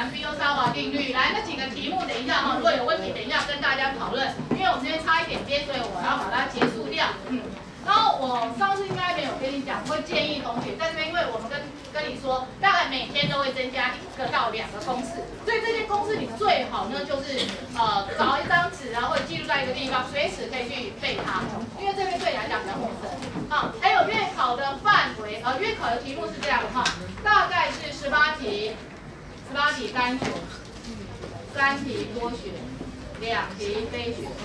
完比欧沙瓦定律。来，那几个题目等一下哈，如果有问题，等一下跟大家讨论。因为我们这边差一点边，所以我要把它结束掉。然后我上次应该没有跟你讲，我会建议同学在这边，因为我们跟你说，大概每天都会增加1个到2个公式，所以这些公式你最好呢就是找一张纸啊，或者记录在一个地方，随时可以去背它，因为这边对你来讲比较陌生。好，还有月考的范围，月考的题目是这样的哈，大概是18题，18题单选，3题多选，2题非选。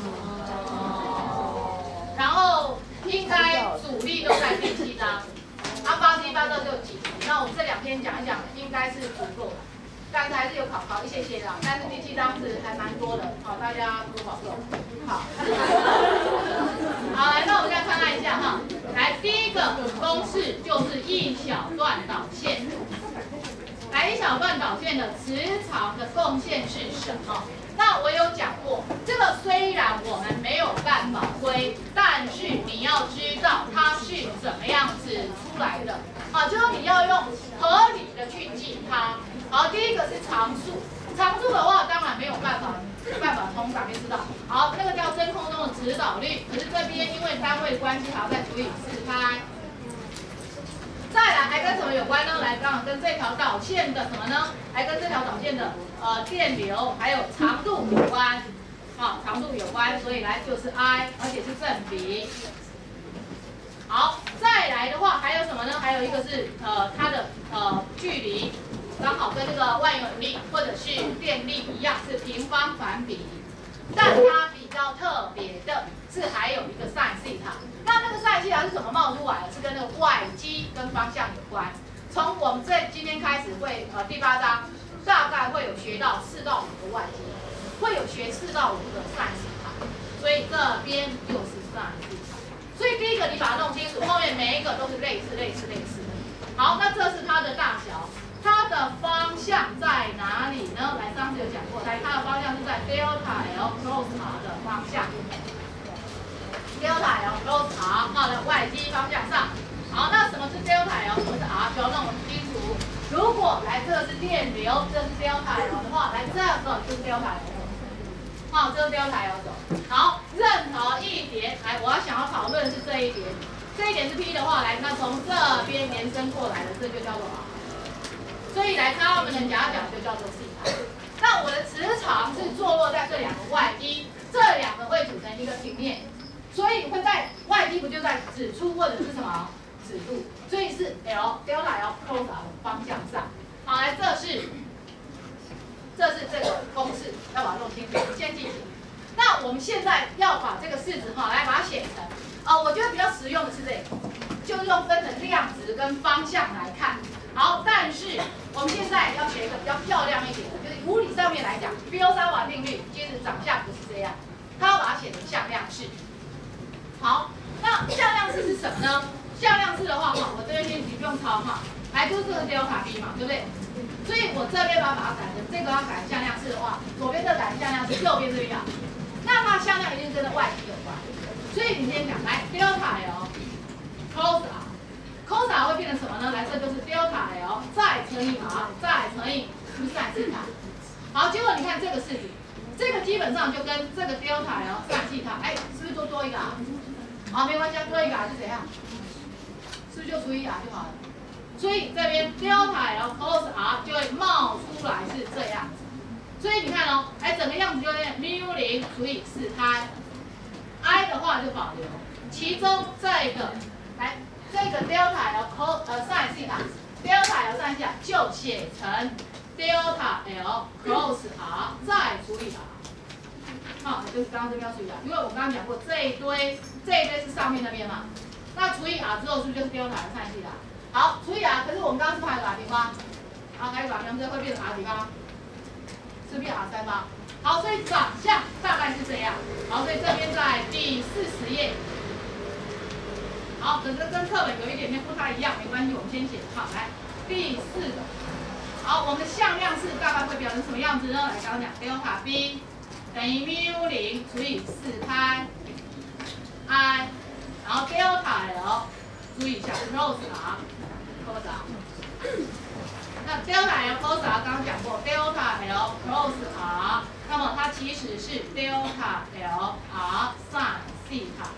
然后应该主力都在第7章，8题8到6题。那我们这2天讲一讲，应该是足够的。但是还是有考一些啦，但是第7章是还蛮多的，好，大家多保重。好，好来，那我们现在看看一下哈，来第一个公式就是一小段导线。来，一小段导线的磁场的贡献是什么？那我有讲过，这个虽然我们没有办法归，但是你要知道它是怎么样子出来的。好，就是你要用合理的去记它。好，第一个是常数，常数的话当然没有办法从哪边知道。好，那个叫真空中的磁导率，可是这边因为单位关系还要再除以4拍。再来还跟什么有关呢？来，刚好跟这条导线的什么呢？还跟这条导线的电流还有长度有关，好，长度有关，所以来就是 I， 而且是正比。好，再来的话还有什么呢？还有一个是它的距离，刚好跟这个万有引力或者是电力一样是平方反比，但它比较特别的是还有一个 sin 西塔。那个 sin 西塔是怎么冒出来的？是跟那个外基跟方向有关。从我们今天开始会第8章大概会有学到4到5个外基，会有学4到5个 sin 西塔，所以这边就是 sin 西塔。所以第一个你把它弄清楚，后面每一个都是类似。好，那这是它的大小，它的方向在哪里呢？来，上次有讲过，来，它的方向是在 delta L cross R 的方向。delta L cross R 好的外基方向上。好，那什么是 delta L， 什么是 R， 就要弄清楚。如果来这个是电流，这是 delta L 的话，来这个就是 delta L 走。好，这是 delta L 走。好，任何一点，来，我要想要讨论的是这一点。这一点是 P 的话，来，那从这边延伸过来的，这就叫做 R。所以来，它们的夹角就叫做 西塔。那我的磁场是坐落在这2个外基，这2个会组成一个平面。所以会在外基不就在指出或者是什么指度，所以是 L delta L cross R 的方向上。好，来这是这个公式，要把它弄清楚，先记起。那我们现在要把这个式子来把它写成，我觉得比较实用的是这个，就是用分成量值跟方向来看。好，但是我们现在要学一个比较漂亮一点的，就是物理上面来讲，比欧沙瓦定律其实长相不是这样，它要把它写成向量式。好，那向量式是什么呢？向量式的话，我这边练习不用抄哈，来就是这个 delta B 嘛，对不对？所以我这边把它改成这个要改成向量式的话，左边这个改成向量式，右边这边那它向量一定跟这外基有关。所以你先讲来 delta L cos R，cos R 会变成什么呢？来，这就是 delta L 再乘以 R 再乘以 sin 西塔。好，结果你看这个式子。这个基本上就跟这个 delta L sin 西塔，是不是多一个 R？ 好，没关系，多一个 R 是怎样？是不是就除以 R 就好了？所以这边 delta L cos R 就会冒出来是这样子。所以你看哦，整个样子就会μ0除以4拍 ，I 的话就保留，其中这个这个 delta L sin 西塔 ，delta L sin 西塔就写成 delta L cos R 再除以 R。好，就是刚刚这边要除以 R， 因为我刚刚讲过这一堆是上面那边嘛，那除以 R 之后是不是就是 delta L sin 西塔？好，除以 R， 可是我们刚刚是排打平方，好，排打平方，这会变成 R 平方，是变 R3方。好，所以长相大概是这样。好，所以这边在第40页。好，可是跟课本有一点点不太一样，没关系，我们先写。好，来第4个。好，我们的向量式大概会表成什么样子呢？来，刚刚讲 delta B 等于μ0除以4拍 I， 然后 delta L 注意一下 cos R。那 delta L cos R 刚刚讲过 ，delta 其实是 delta L R sin 西塔，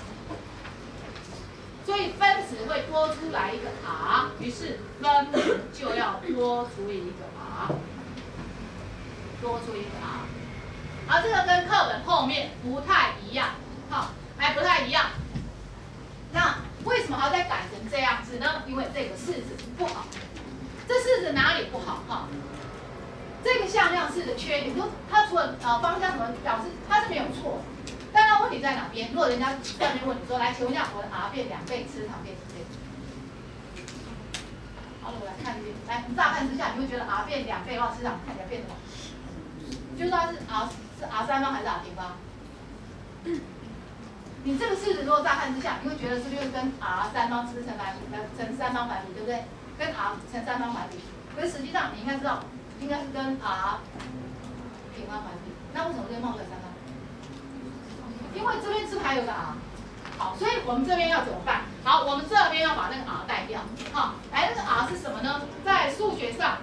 所以分子会多出来一个 r， 于是分母就要多除以一个 r， 多出一个 r。而这个跟课本后面不太一样，好，还不太一样。那为什么还要再改成这样子呢？因为这个式子不好。这式子哪里不好？哈，这个向量式的缺点，就它除了方向什么表示它是没有错，但它问题在哪边？如果人家上面问你说，来，请问一下，我的 r 变2倍，磁场变几倍？好了，我来看这边，来，你乍看之下，你会觉得 r 变2倍的话，磁场看起来变什么？就是它是 r 三方还是 r 平方？你这个式子如果乍看之下，你会觉得是不是跟 r 三方乘三方反比，对不对？跟 r 乘三方反比，可是实际上你应该知道，应该是跟 r 平方反比。那为什么这边冒出来三方？因为这边是不是还有个 r？ 好，所以我们这边要怎么办？好，我们这边要把那个 r 带掉。好，来，那个 r 是什么呢？在数学上，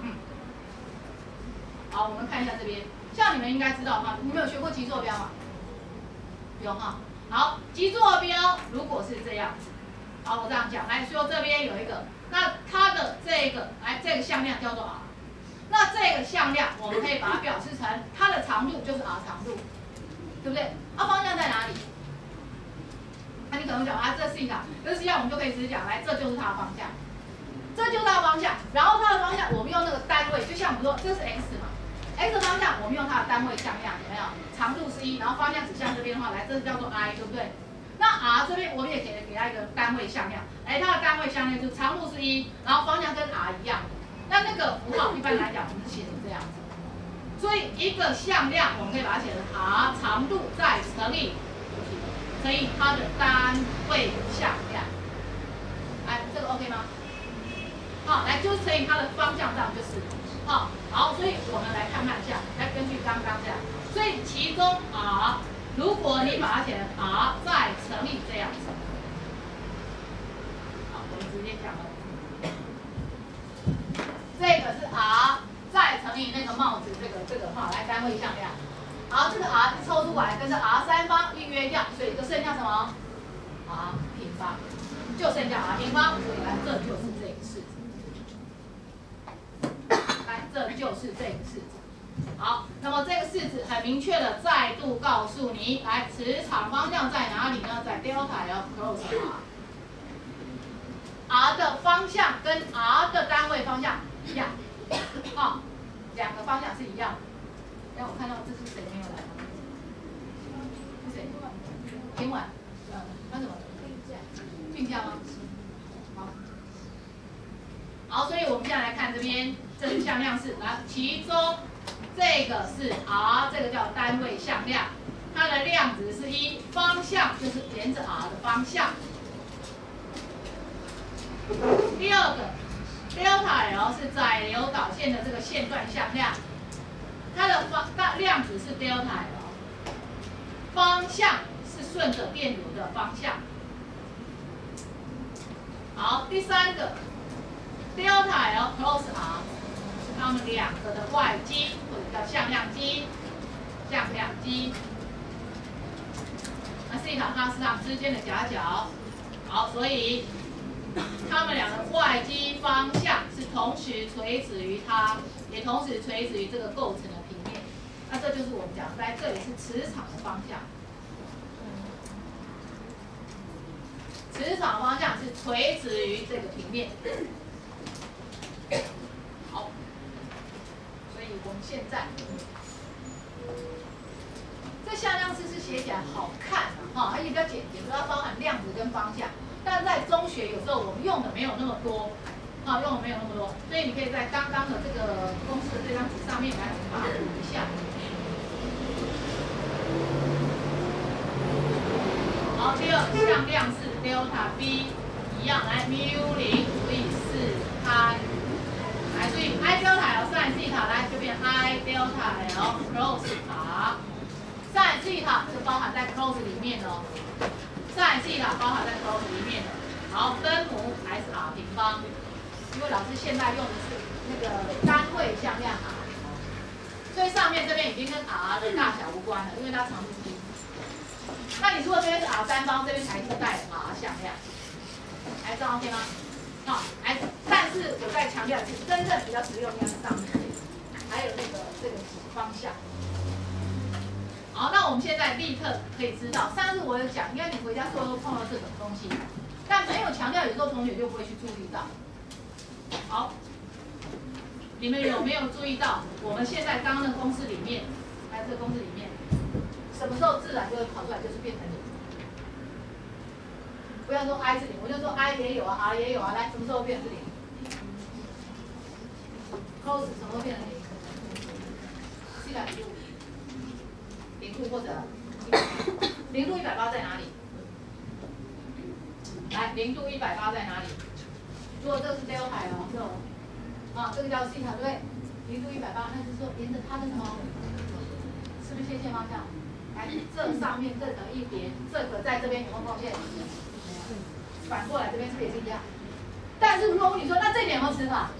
好，我们看一下这边，像你们应该知道哈，你们有学过极坐标吗？有哈。好，极坐标如果是这样子，好，我这样讲，来说这边有一个，那它的这个，来这个向量叫做 r， 那这个向量我们可以把它表示成它的长度就是 r 长度，对不对？它方向在哪里？那你可能讲啊，这是西塔，可是实际上我们就可以直接讲，来，这就是它的方向，这就是它的方向，然后它的方向我们用那个单位，就像我们说这是 x 嘛。x 的方向我们用它的单位向量，有没有？长度是1，然后方向指向这边的话，来，这叫做 i， 对不对？那 r 这边我们也给它一个单位向量，它的单位向量就是长度是1，然后方向跟 r 一样。那个符号一般来讲我们是写成这样子，所以一个向量我们可以把它写成 r 长度再乘以它的单位向量，这个 OK 吗？好，来就是乘以它的方向，这样就是。好，所以我们来看一下，来根据刚刚这样，所以其中 r， 如果你把它写成 r 再乘以这样子，好，我们直接讲了，这个是 r 再乘以那个帽子，这个哈，来单位向量，好，这个 r 抽出来跟着 r 三方一约掉，所以就剩下什么 r 平方，就剩下 r 平方，所以来这就是这个式子。这就是这个式子。好，那么这个式子很明确的再度告诉你，来，磁场方向在哪里呢？在 delta L cross r。r 的方向跟 r 的单位方向一样，好，两个方向是一样的。让我看到这是谁没有来吗？是谁？今晚？那什么？病假吗？好，所以我们现在来看这边。这是向量式，来，其中这个是 r， 这个叫单位向量，它的量值是1，方向就是沿着 r 的方向。第二个 delta L 是载流导线的这个线段向量，它的量值是 delta L， 方向是顺着电流的方向。好，第三个 delta L cross r。它们两个的外基或者叫向量基，那西塔它是它们之间的夹角。好，所以它们两个外基方向是同时垂直于它，也同时垂直于这个构成的平面。那这就是我们讲，在这里是磁场的方向，磁场方向是垂直于这个平面。好。我们现在这向量式是写起来好看哈，而且比较简洁，主要包含量值跟方向。但在中学有时候我们用的没有那么多，用的没有那么多，所以你可以在刚刚的这个公式的这张纸上面来把它补一下。好，第二向量式 delta B 一样，来 mu0除以4它。来，所以 I delta L sin 西塔来就变 I delta L cross r， sin 西塔是包含在 cross 里面哦 ，sin 西塔包含在 cross 里面的。好，分母还是 r 平方，因为老师现在用的是那个单位向量 r， 所以上上面这边已经跟 r 的大小无关了，因为它长度是零。那你如果这边是 r 三方，这边才是带 r 向量，来，这样 OK 吗？好，来，但是我再强调一次，真正比较实用应该是上面，还有这个方向。好，那我们现在立刻可以知道，上次我有讲，应该你回家做都碰到这种东西，但没有强调，有时候同学就不会去注意到。好，你们有没有注意到，我们现在刚刚的公式里面，来这个公式里面，什么时候自然就会跑出来，就是变成零。不要说 i 是零，我就说 i 也有啊 ，r 也有啊，来，什么时候变成是零 ？cos 什么时候变成零？是0度，0度或者0度180在哪里？来，0度180在哪里？如果这个是 delta 哦，这种啊，这个叫西塔对，0度180，那就是说沿着它的什么，是不是切线方向？来，这上面这个一叠，这个在这边有没有贡献？反过来这边是不是也是一样？但是如果你说，那这一点有没有磁场？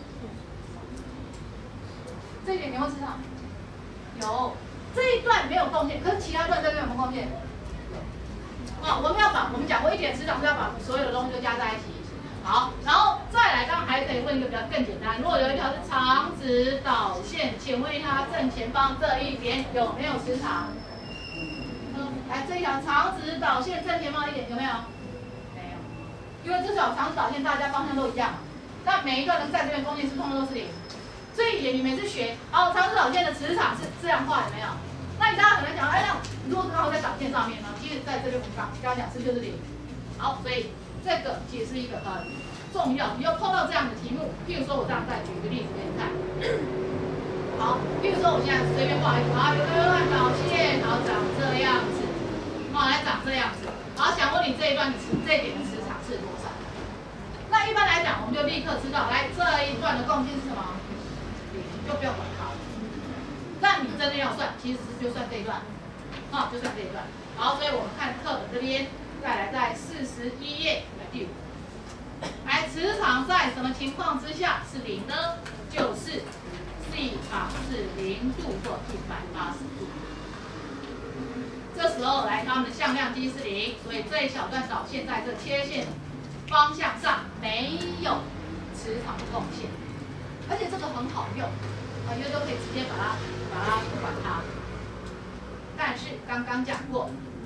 这一点有没有磁场？有，这一段没有贡献，可是其他段这边有没有贡献？啊，我们讲过一点磁场是要把所有的东西都加在一起。好，然后再来，刚刚还可以问一个比较更简单，如果有一条是长直导线，请问它正前方这一边有没有磁场？来，这一条长直导线正前方一点有没有？没有，因为这条长直导线大家方向都一样嘛，那每一段能在这边贡献是通通都是零，所以你每次学，长直导线的磁场是这样画有没有？那你大家可能讲，哎，那如果刚好在导线上面呢，其实在这边我们刚刚讲是不是就是零？好，所以这个其实是一个很重要，你要碰到这样的题目，譬如说我这样再举一个例子给你看。好，譬如说我现在随便画一个，有个段导线，然后长这样子，来长这样子，然后想问你这一段这一点的磁场是多少？那一般来讲，我们就立刻知道，来这一段的共性是什么？零，就不用管它了。但你真的要算，其实就算这一段，就算这一段。好，所以我们看课本这边，再来在41页第5。来，磁场在什么情况之下是零呢？就是西塔是0度或180度。这时候来，它们的向量积是0，所以这一小段导线在这切线方向上没有磁场的贡献，而且这个很好用，因为都可以直接把它不管它。但是刚刚讲过。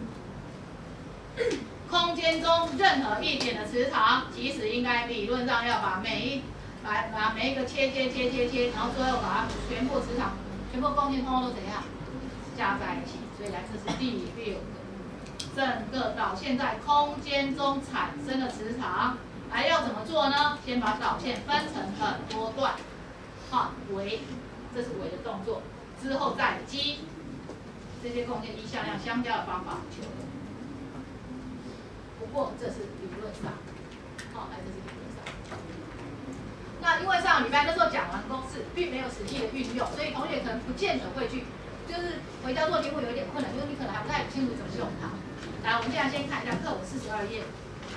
空间中任何一点的磁场，其实应该理论上要把每一个切，然后最后把它全部磁场、全部共性通通都怎样加在一起。所以来，这是第6个，整个导线在空间中产生的磁场，还要怎么做呢？先把导线分成很多段，围，这是围的动作，之后再积这些共线依向量相加的方法求。不过这是理论上，这是理论上。那因为上礼拜那时候讲完公式，并没有实际的运用，所以同学可能不见得会去，就是回家做题目有一点困难，就是你可能还不太清楚怎么用它。来，我们现在先看一下课文42页。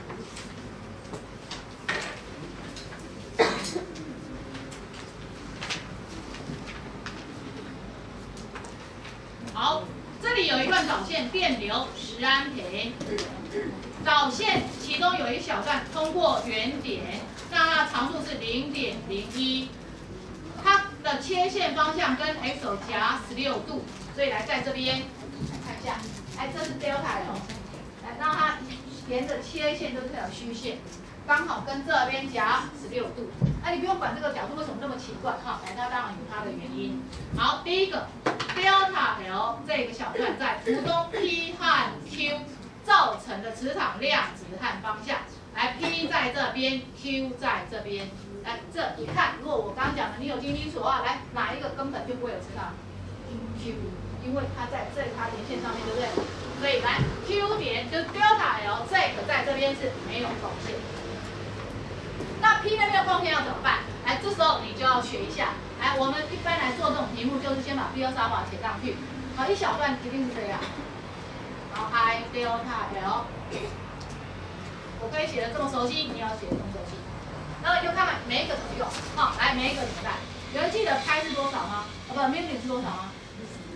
好，这里有一段导线电流10安培。导线其中有一小段通过原点，那它长度是0.01，它的切线方向跟 x 轴夹16度，所以来在这边来看一下，这是 delta 哦，来让它沿着切线就是这条虚线，刚好跟这边夹16度。你不用管这个角度为什么那么奇怪来，它当然有它的原因。好，第一个 delta L 这个小段在途中 P 和 Q。造成的磁场量值和方向，来 P 在这边 ，Q 在这边，来这一看，如果我刚刚讲的你有听清楚的话，来哪一个根本就不会有磁场 ？Q， 因为它在这条连线上面，对不对？所以来 Q 点就是 delta L 这个在这边是没有贡献。那 P 那边的贡献要怎么办？来，这时候你就要学一下。来，我们一般来做这种题目，就是先把 P 和沙法写上去，一小段一定是这样。然后 I delta L， 我可以写的这么熟悉，你也要写的这么熟悉。然后你就看看每一个怎么用，来每一个怎么办？有人记得拍是多少吗？不， million 是多少吗？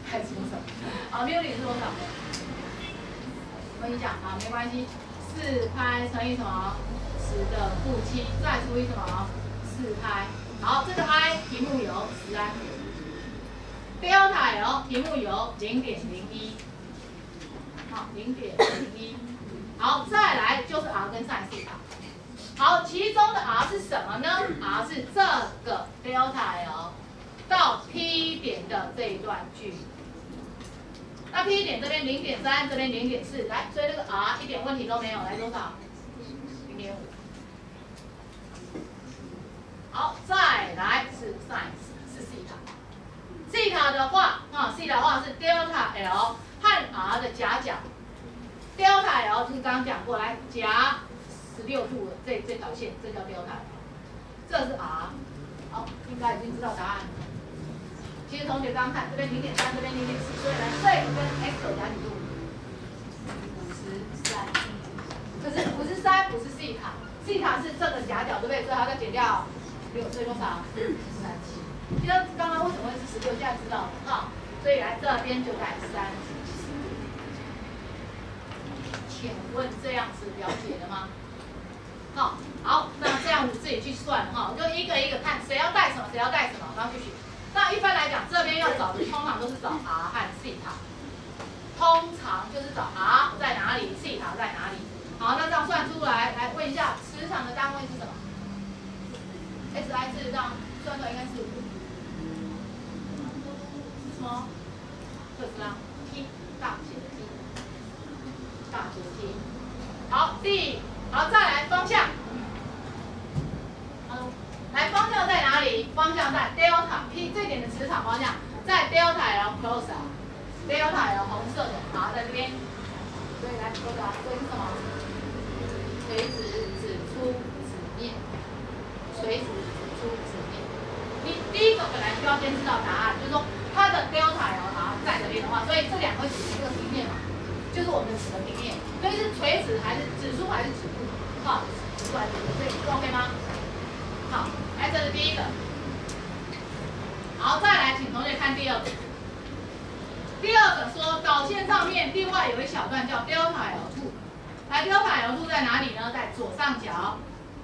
还是多少？好，μ零是多少？我跟你讲啊，没关系，4拍乘以什么？10的负7，再除以什么？4拍。好，这个 I 题目有10安。delta L 题目有0.01。好，0.01。好，再来就是 R 跟 sin 西塔。好，其中的 R 是什么呢 ？R 是这个 delta L 到 P 点的这一段距离。那 P 点这边0.3，这边0.4，来，所以这个 R 一点问题都没有，来多少？0.5。好，再来是 sin 是西塔。西塔的话，西塔的话是 delta L 和 R 的夹角。delta L 就是刚刚讲过，来夹16度的这条线，这叫 delta L， 这是 R。好，应该已经知道答案了。其实同学刚刚看这边0.3，这边0.4，所以来这个跟 x 有夹几度？53。可是53不是西塔，西塔是这个夹角，对不对？所以它再减掉6，所以多少？37。其实刚刚为什么会是16，现在知道了啊。所以来这边就改30。请问这样子了解了吗？好，那这样子自己去算哈，就一个一个看谁要带什么，谁要带什么，然后去选。那一般来讲，这边要找的通常都是找 R 和西塔，通常就是找 R 在哪里，西塔在哪里。好，那这样算出来，来问一下磁场的单位是什么 ？SI 是这样算出来应该是什么？特斯拉 T 大写的 T， 大写的 T。好，好，再来方向。来，方向在哪里？方向在 delta P 这点的磁场方向，在 delta L close R，delta L 红色的 R 在这边，所以来 close R， 所以是什么？垂直指出子面，垂直指出子面。你第一个本来就要先知道答案，就是说它的 delta L R 在这边的话，所以这两个会指这个平面嘛，就是我们的指的平面，所以是垂直还是指出还是指出？好，指出来指出，所以是 OK 吗？好，来，这是第一个。好，再来，请同学看第二个。第二个说导线上面另外有一小段叫 delta L2。来 ，delta L2 在哪里呢？在左上角。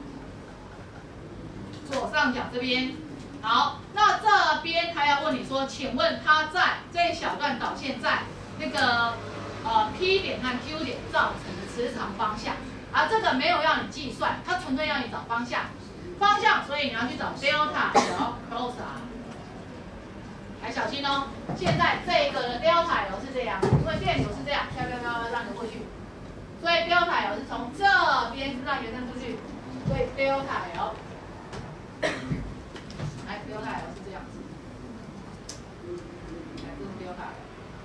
左上角这边。好，那这边他要问你说，请问它在这一小段导线在那个P 点和 Q 点造成的磁场方向，而这个没有要你计算，它纯粹要你找方向。所以你要去找 delta L close R。来，小心哦！现在这个的 delta L 是这样，因为电流是这样，飘让流过去，所以 delta L 是从这边是让延伸出去，所以 delta L， 来 delta L 是这样子，来这是 delta L。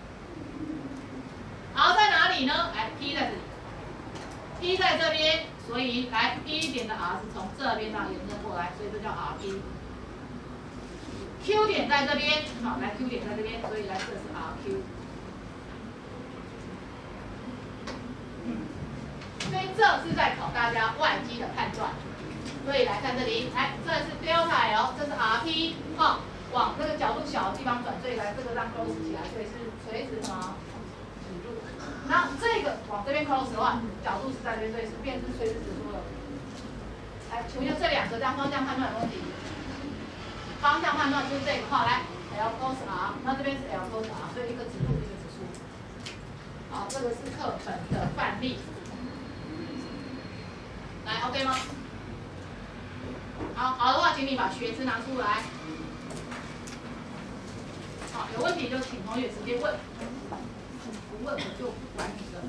好，在哪里呢？来 P 在这里 ，P 在这边。所以来 P 点的 R 是从这边这样延伸过来，所以这叫 RP。Q 点在这边，好，来 Q 点在这边，所以来这是 RQ。所以这是在考大家外基的判断。所以来看这里，来这是 delta L， 这是 RP， 往这个角度小的地方转，所以来这个让 close 起来，所以是垂直什么？那这个往这边 close 的话，角度是在这边，所以是变成垂直指出了。来，请问一下这两个这样方向判断有问题？方向判断就是这个，好，来 L close R， 那这边是 L close R， 所以一个指出一个指出。好，这个是课本的范例。来 ，OK 吗？好的话，请你把学资拿出来。好，有问题就请同学直接问。不问我就不管你的。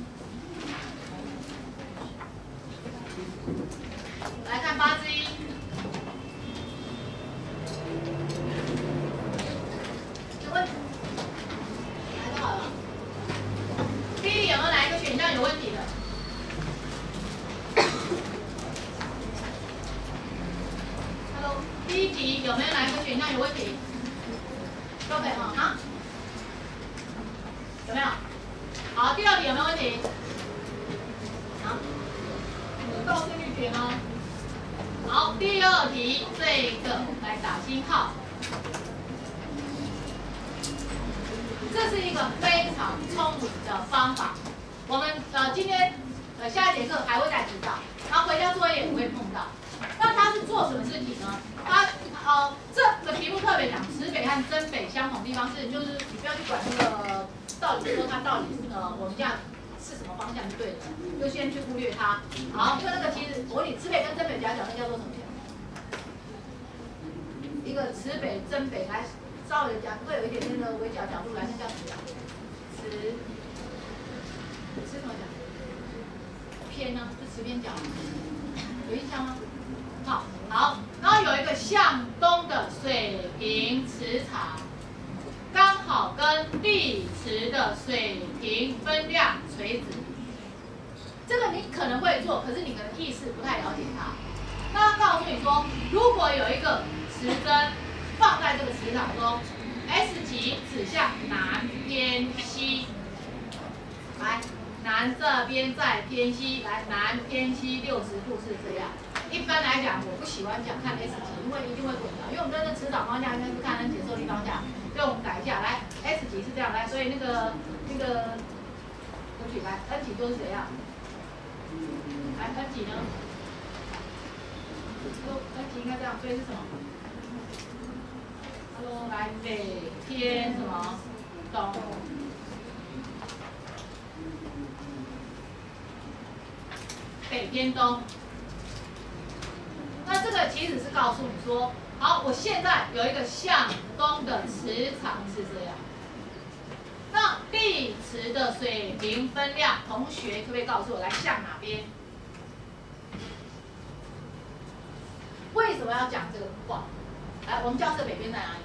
来看8之1，有问题？来就好了。第一有没有哪一个选项有问题的 ？Hello， 第一题有没有哪一个选项有问题？都可以哈啊？有没有？好，第二题有没有问题？好，倒顺序填哦。好，第二题这个来打星号。这这是一个非常聪明的方法。我们今天下一节课还会再指导，然后回家作业也会碰到。那他是做什么事情呢？他这个题目特别讲池北和真北相同的地方是，就是你不要去管那个到底说它到底我们这样是什么方向就对了，就先去忽略它。好，就那个其实我问你，池北跟真北夹角那叫做什么？一个池北真北来稍微讲会有一点那个围角角度来，那叫什么？池怎么讲？偏呢？是池边角，有印象吗？好，然后有一个向东的水平磁场，刚好跟地磁的水平分量垂直。这个你可能会做，可是你可能意识不太了解它。那他告诉你说，如果有一个磁针放在这个磁场中 ，S 极指向南偏西，来，南这边再偏西，来南偏西60度是这样。一般来讲，我不喜欢讲看 S 极，因为一定会混淆，因为我们这个磁场方向应该是看 N 解受力方向，所以我们改一下，来 S 极是这样，来，所以那个，对不起，来 N 极就是怎样？来 N 极呢？N 极应该这样，所以是什么？他说来北偏什么东？北偏东。那这个其实是告诉你说，好，我现在有一个向东的磁场是这样。那地磁的水平分量，同学可不可以告诉我来向哪边？为什么要讲这个话？来，我们教室北边在哪里？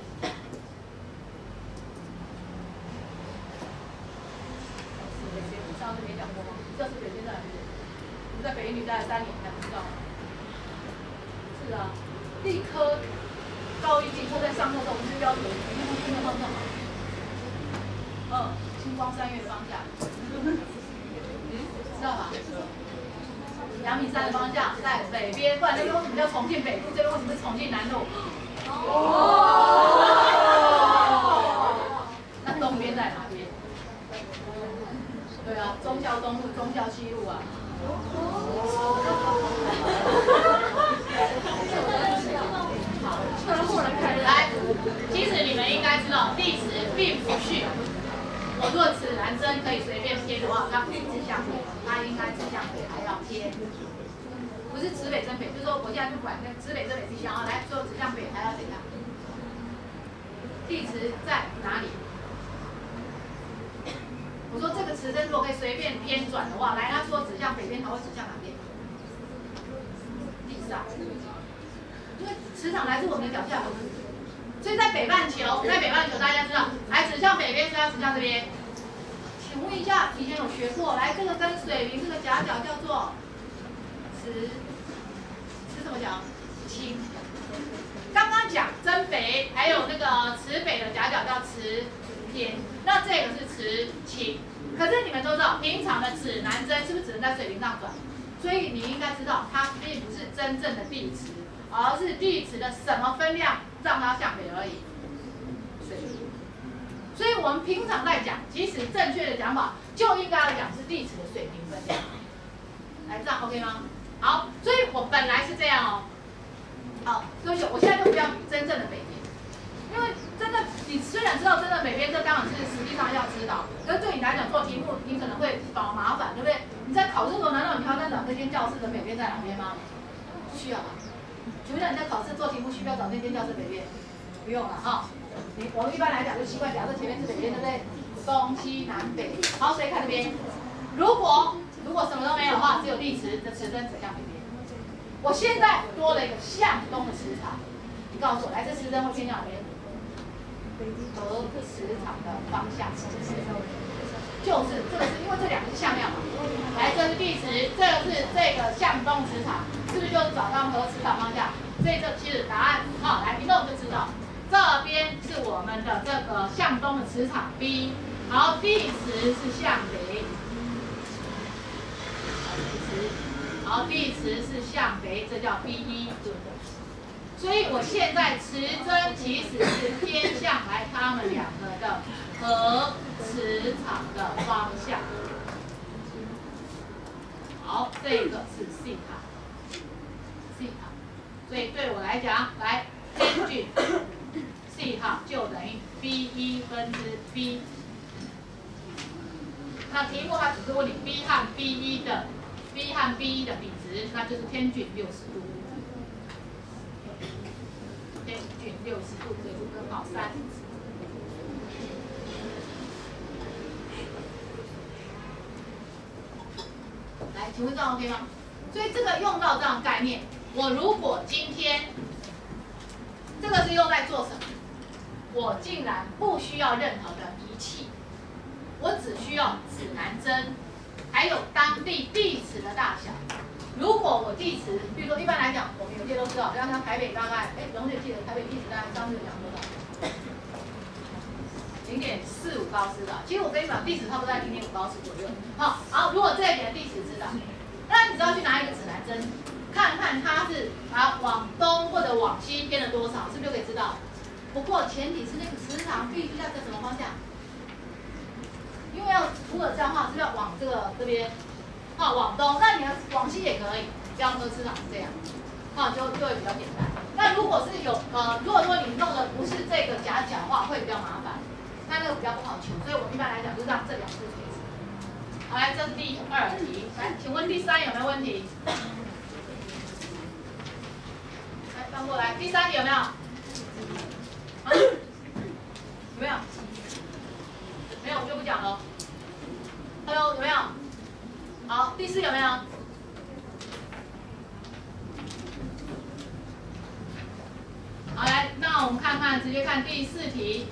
上次没讲过吗？教室北边在哪里？我们在北一女待了3年，还不知道吗？是啊，地科高一地科在上课的时候，我们是要求每天都方向嘛。星光3月的方向，知道吧？阳明山的方向在北边，不然那边为什么叫重庆北路？这边为什么是重庆南路？那东边在哪边？对啊，忠孝东路、忠孝西路啊。来，其实你们应该知道，地磁并不是我若此男生可以随便偏的话，它不是指向北，它应该指向北还要偏，不是指北真北，就是说我现在不管那指北真北地向啊，来说指向北还要怎样？地磁在哪里？我说这个磁针如果可以随便偏转的话，来，他说指向北边，它会指向哪边？地上，因为磁场来自我们的脚下，所以在北半球大家知道，来指向北边是要指向这边。请问一下，以前有学过，来这个跟水平这个夹角叫做磁怎么讲？倾。刚刚讲真北，还有那个磁北的夹角叫磁偏，那这个是磁倾。可是你们都知道，平常的指南针是不是只能在水平上转？所以你应该知道，它并不是真正的地磁，而是地磁的什么分量让它向北而已？水平。所以我们平常在讲，其实正确的讲法就应该要讲是地磁的水平分量。来，这样 OK 吗？好，所以我本来是这样哦。好，对不起，我现在就不要比真正的北边，因为真的你虽然知道真的北边，这当然是实际上要知道，可是对你来讲做题目，你可能会麻烦，对不对？你在考试的时候，难道你还要再找这间教室的北边在哪边吗？不需要吧？请问你在考试做题目需要找那间教室北边？不用了哈。我们一般来讲就习惯假设前面是北边，对不对？东西南北。好，所以看这边，如果什么都没有的话，只有地磁的磁针指向北边。我现在多了一个向东的磁场，你告诉我，来这磁针会偏向哪边？和磁场的方向，就是这个是因为这两个是向量嘛。来，这是地磁，这个是这个向东磁场，是不是就是找到和磁场方向？所以这其实答案，好，来一弄就知道，这边是我们的这个向东的磁场 B， 然后地磁是向北。好，地磁是向北，这叫 B1， 对不对？所以我现在磁针其实是偏向来它们两个的和磁场的方向。好，这个是西塔，西塔。所以对我来讲，来根据西塔就等于 B1 分之 B。那题目它只是问你 B 和 B1 的 B 和 B1 的比值，那就是偏距60度。偏距60度，这就根号3。来，请问这样 OK 吗？所以这个用到这样的概念，我如果今天这个是用在做什么？我竟然不需要任何的仪器，我只需要指南针，还有当地地磁的大小。如果我地磁，比如说一般来讲，我们有些都知道，像台北大概，蓉姐记得台北地磁大概上次讲多少？0.45高斯的。其实我跟你讲，地磁差不多在0.5高斯左右。好，如果这一点的地磁知道，那你只要去拿一个指南针，看看它是往东或者往西偏了多少，是不是就可以知道？不过前提是那个磁场必须在什么方向？因为如果这样的话，是不是要往这边？往东，那你要往西也可以，这样说磁场是这样，就会比较简单。那如果是如果说你弄的不是这个夹角的话，会比较麻烦，那个比较不好求，所以我们一般来讲就让这两步垂直。好，来，这是第2题，来，请问第3有没有问题？来，翻过来，第3题有没有？有没有？没有，我就不讲了。Hello， 有没有？好，第4有没有？好，来，那我们看看，直接看第4题。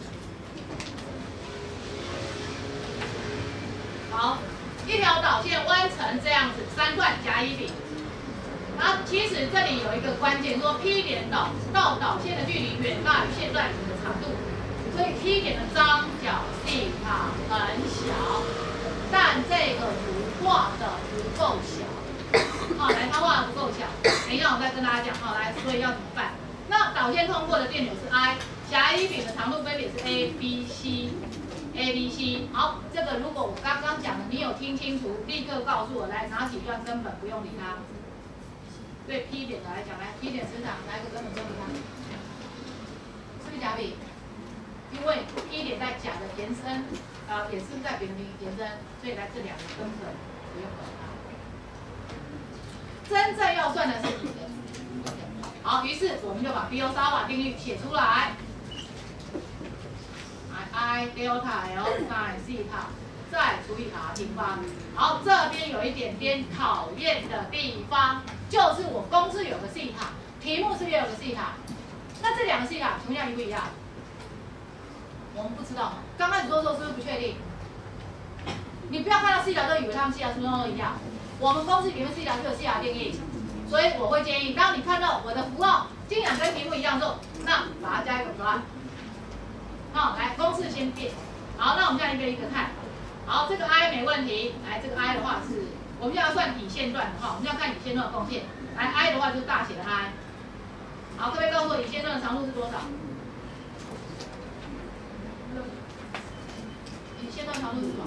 好，一条导线弯成这样子，3段甲乙丙。然后其实这里有一个关键，说 P 点到导线的距离远大于线段的长度，所以 P 点的张角西塔很小，但这个图画的不够小。来，它画的不够小。等一下我再跟大家讲。来，所以要怎么办？那导线通过的电流是 I， 甲乙丙的长度分别是 A、B、C。好，这个如果我刚刚讲的你有听清楚，立刻告诉我，来哪几段根本不用理它。对 P 点的来讲，来 P 点磁场哪一个根本不用理它？是不是甲丙？因为 P 点在甲的延伸，也是在丙的延伸，所以来这两个根本不用管它。真正要算的是乙的。好，于是我们就把比欧沙瓦定律写出来。I delta L sin 西塔再除以 r 平方。好，这边有一点点讨厌的地方，就是我公式有个西塔，题目是不是也有个西塔？那这两个西塔同样一不一样？我们不知道，刚开始做的时候是不是不确定？你不要看到西塔就以为他们西塔是不是都一样？我们公式里面西塔就有西塔定义，所以我会建议，当你看到我的符号竟然跟题目一样之后，那把它加一个 plus。好，来公式先变。好，那我们现在一个一个看。好，这个 I 没问题。来，这个 I 的话是，我们现在要算乙线段的话，我们要看乙线段的贡献。来 ，I 的话就是大写的 I。好，各位告诉我乙线段的长度是多少？乙线段长度是什么？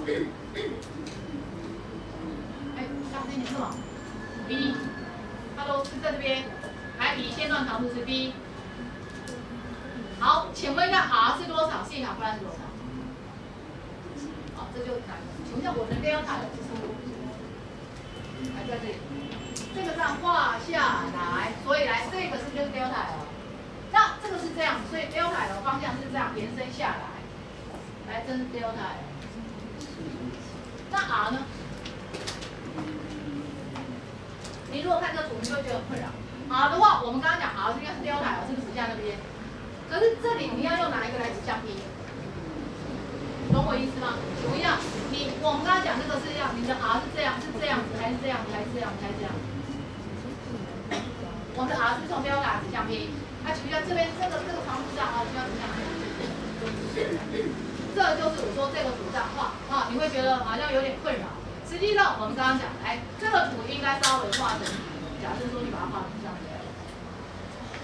大声一点是什么 ？B。Hello， 是在这边。来，乙线段长度是 B。好，请问一下 R 是多少？西塔不然是多少？好，这就难了。请问一下我的 delta 有是来在这里，这个这样画下来，所以来这个是不是就是 delta 了？那这个是这样，所以 delta 的方向是这样延伸下来。来，这是 delta。那 R 呢？你如果看这图，你就会觉得很困扰。R 的话，我们刚刚讲 R 应该是 delta， 是不是指向那边？可是这里你要用哪一个来指向 P？ 懂我意思吗？不一样，我们刚刚讲这个是这样，你的 R 是这样，是这样子，还是这样子，还是这样子，还是这样？我们的 R 是从 delta 指向 P， 它取向这边这个长度上需要指向哪里？这就是我说这个图上画你会觉得好像有点困扰。实际上我们刚刚讲，来这个图应该稍微画成，假设说你把它画成这样子。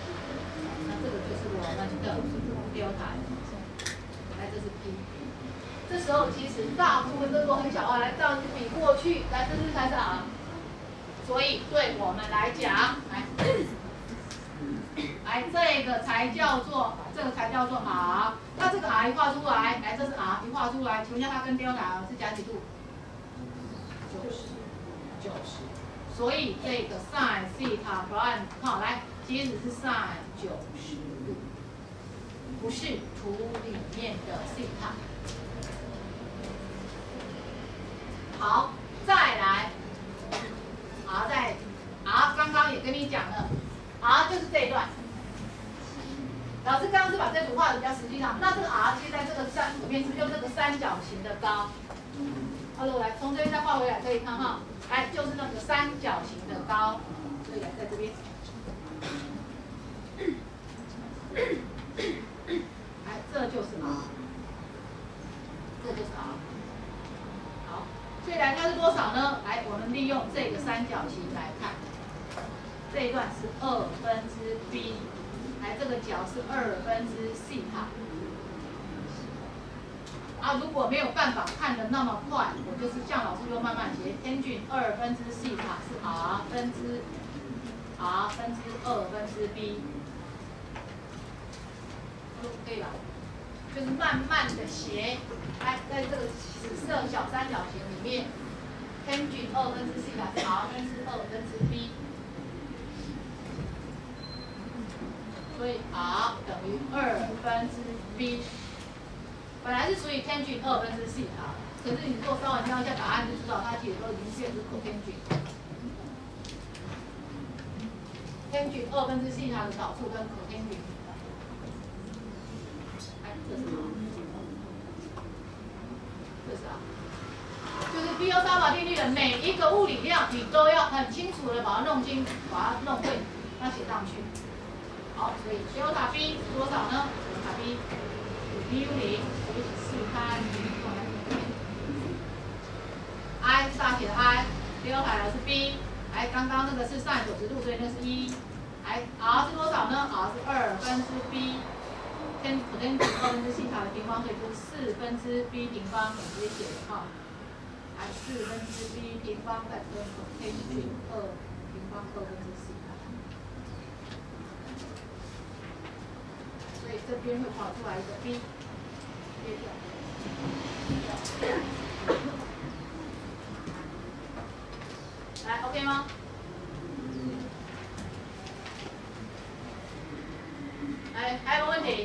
这个就是我们的delta， 来这是 P， 时候其实大部分都很小啊，来这样子比过去，来这是才是 r。所以对我们来讲，来这个才叫做 r。那这个 r 一画出来，来这是 r 一画出来，请问一下它跟 delta r 是加几度？90。所以这个 sin theta prime 好，来其实是 sin 90度，不是图里面的 theta。好，再来 r 刚刚也跟你讲了 ，r 就是这一段。老师刚刚是把这组画的比较实际上，那这个 r 其实在这个里面是用这个三角形的高。Hello， 来从这边再画回来可以看哈，来就是那个三角形的高，所以来在这边，来这就是 r， 这就是 r。好，所以来它是多少呢？来，我们利用这个三角形来看，这一段是b， 来这个角是西塔。如果没有办法看得那么快，我就是像老师就慢慢写，tangent 西塔是 r 分之 b， 可以吧？就是慢慢的写，来在这个紫色小三角形里面 ，tangent 西塔是 r 分之 b， 所以 r 等于b。本来是除以 tangent 西塔，可是你如果稍微挑一下答案就知道，它其实都已经变成 cotangent。tangent 西塔的导数跟 cotangent。这是什么？这是就是比欧沙瓦定律的每一个物理量，你都要很清楚的把它弄清，把它弄会，要写上去。好，所以delta B 是多少呢？delta B 5U0。是它I 是大写的 I，delta 是 B， 来刚刚那个是 sin 90度，所以那是1，来 r 是多少呢 ？r 是2分之 b， tangent 西塔的平方，所以就是4分之 b 平方，我直接写了哈，来4分之 b 平方再跟 tangent 2平方2分之西塔，所以这边会跑出来一个 b。来 ，OK 吗？来，还有没有问题？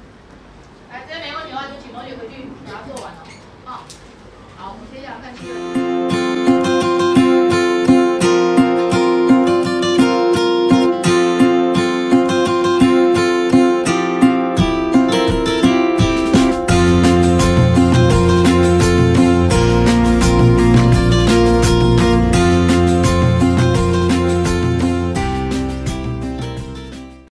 来，这边没问题的话，就请同学回去把它做完了。好，我们接下来看第二题。